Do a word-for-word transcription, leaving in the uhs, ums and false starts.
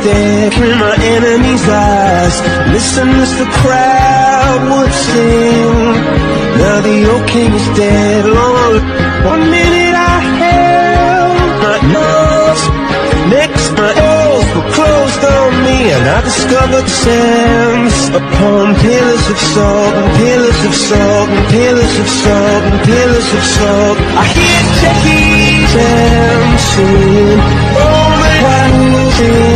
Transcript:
dead in my enemy's eyes. Listen as the crowd would sing. Now the old king is dead. Long one minute I held my nose, next my doors were closed on me, and I discovered sands upon pillars of salt and pillars of salt and pillars of salt and pillars of salt. I hear Jackie dancing, oh my God.